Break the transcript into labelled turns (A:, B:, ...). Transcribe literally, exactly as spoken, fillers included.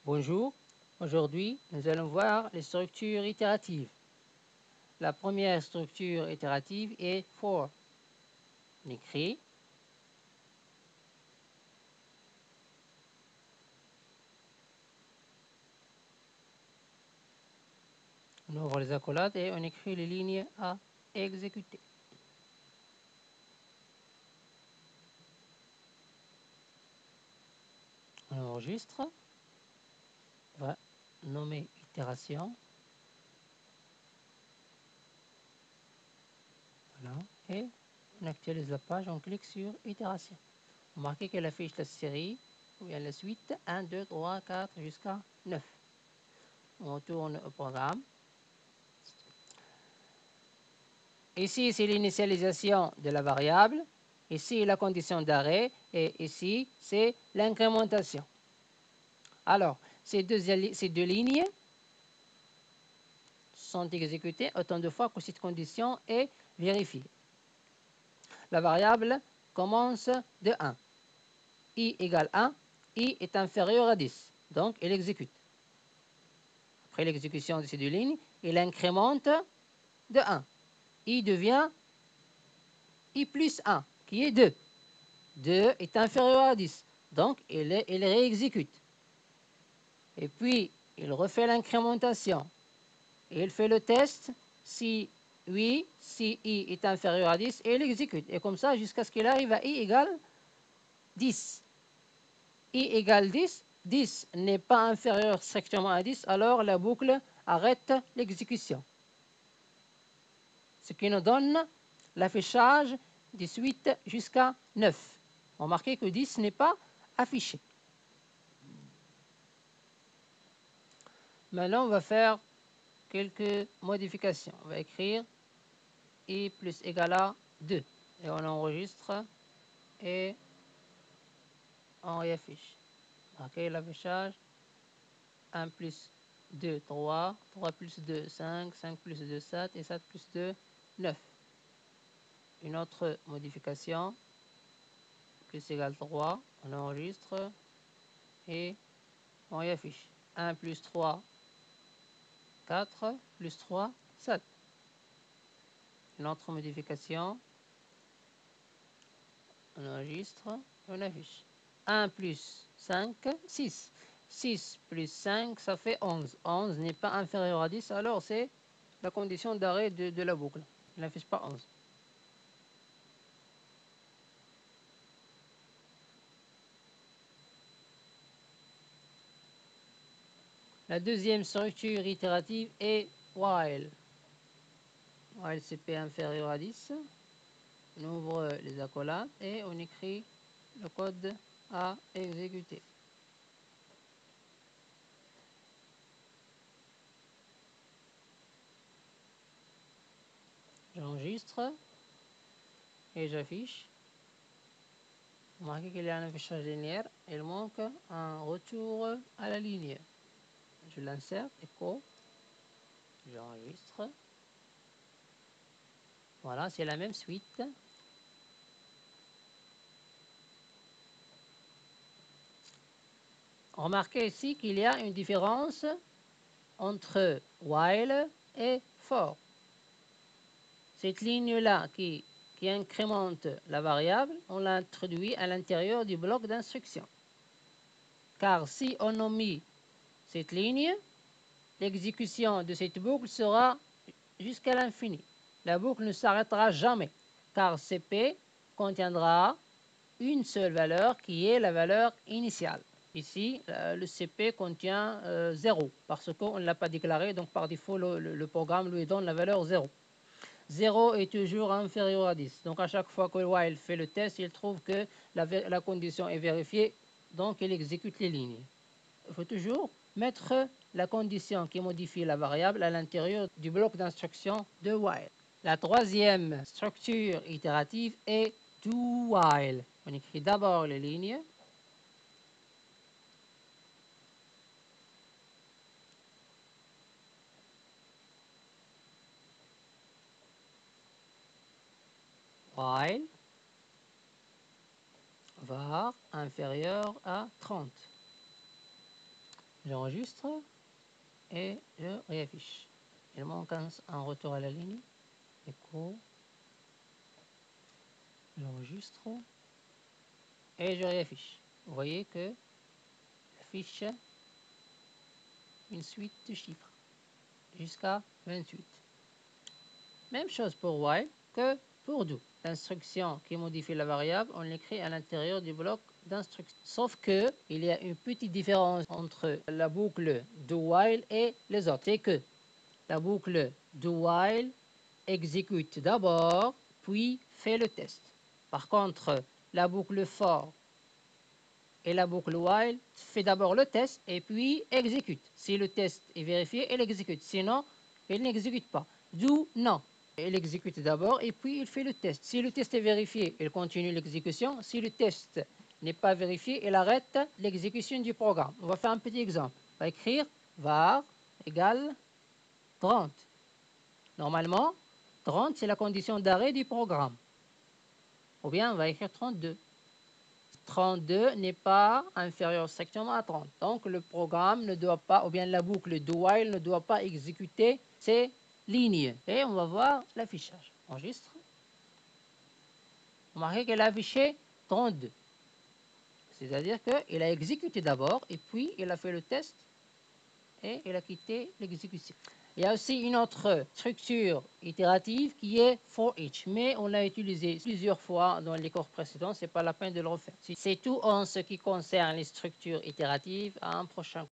A: Bonjour, aujourd'hui nous allons voir les structures itératives. La première structure itérative est for. On écrit on ouvre les accolades et on écrit les lignes à exécuter. On enregistre, on va nommer itération. Voilà. Et on actualise la page, on clique sur itération. Remarquez qu'elle affiche la série, ou bien la suite, un, deux, trois, quatre jusqu'à neuf. On retourne au programme. Ici, c'est l'initialisation de la variable. Ici, la condition d'arrêt. Et ici, c'est l'incrémentation. Alors, ces deux, ces deux lignes sont exécutées autant de fois que cette condition est vérifiée. La variable commence de un. I égale un. I est inférieur à dix. Donc, elle exécute. Après l'exécution de ces deux lignes, il incrémente de un. I devient I plus un, qui est deux. deux est inférieur à dix. Donc, il, il réexécute. Et puis, il refait l'incrémentation. Il fait le test. Si oui, si I est inférieur à dix, et il exécute. Et comme ça, jusqu'à ce qu'il arrive à I égale dix. I égale dix. dix n'est pas inférieur strictement à dix, alors la boucle arrête l'exécution. Ce qui nous donne l'affichage dix-huit jusqu'à neuf. Remarquez que dix n'est pas affiché. Maintenant, on va faire quelques modifications. On va écrire I plus égal à deux. Et on enregistre et on réaffiche. Marquez l'affichage. un plus deux, trois. trois plus deux, cinq. cinq plus deux, sept. Et sept plus deux, neuf. Une autre modification. Plus égal trois. On enregistre et on réaffiche. un plus trois, quatre. Plus trois, sept. Une autre modification. On enregistre et on affiche. un plus cinq, six. six plus cinq, ça fait onze. onze n'est pas inférieur à dix, alors c'est la condition d'arrêt de, de la boucle. Il n'affiche pas onze. La deuxième structure itérative est while. While C P inférieur à dix. On ouvre les accolades et on écrit le code à exécuter. J'enregistre et j'affiche. Remarquez qu'il y a un affichage linéaire. Il manque un retour à la ligne. Je l'insère, écho. J'enregistre. Voilà, c'est la même suite. Remarquez ici qu'il y a une différence entre while et for. Cette ligne-là qui, qui incrémente la variable, on l'introduit à l'intérieur du bloc d'instruction. Car si on omet cette ligne, l'exécution de cette boucle sera jusqu'à l'infini. La boucle ne s'arrêtera jamais, car C P contiendra une seule valeur qui est la valeur initiale. Ici, le C P contient euh, zéro, parce qu'on ne l'a pas déclaré, donc par défaut, le, le, le programme lui donne la valeur zéro. zéro est toujours inférieur à dix. Donc à chaque fois que while fait le test, il trouve que la, la condition est vérifiée, donc il exécute les lignes. Il faut toujours mettre la condition qui modifie la variable à l'intérieur du bloc d'instruction de while. La troisième structure itérative est do while. On écrit d'abord les lignes. While var inférieur à trente. J'enregistre et je réaffiche. Il manque un, un retour à la ligne. Écho. J'enregistre et je réaffiche. Vous voyez que affiche une suite de chiffres jusqu'à vingt-huit. Même chose pour while que pour do. L'instruction qui modifie la variable, on l'écrit à l'intérieur du bloc d'instruction. Sauf que il y a une petite différence entre la boucle do while et les autres. C'est que la boucle do while exécute d'abord, puis fait le test. Par contre, la boucle for et la boucle while fait d'abord le test et puis exécute. Si le test est vérifié, elle exécute. Sinon, elle n'exécute pas. Do, non. Elle exécute d'abord et puis il fait le test. Si le test est vérifié, elle continue l'exécution. Si le test n'est pas vérifié, elle arrête l'exécution du programme. On va faire un petit exemple. On va écrire var égale trente. Normalement, trente, c'est la condition d'arrêt du programme. Ou bien, on va écrire trente-deux. trente-deux n'est pas inférieur strictement à trente. Donc, le programme ne doit pas, ou bien la boucle do while ne doit pas exécuter ces lignes. Et on va voir l'affichage. Enregistre. Remarquez qu'elle a affiché trente-deux. C'est-à-dire qu'il a exécuté d'abord, et puis il a fait le test, et il a quitté l'exécution. Il y a aussi une autre structure itérative qui est for each, mais on l'a utilisé plusieurs fois dans les cours précédents, c'est pas la peine de le refaire. C'est tout en ce qui concerne les structures itératives. À un prochain cours.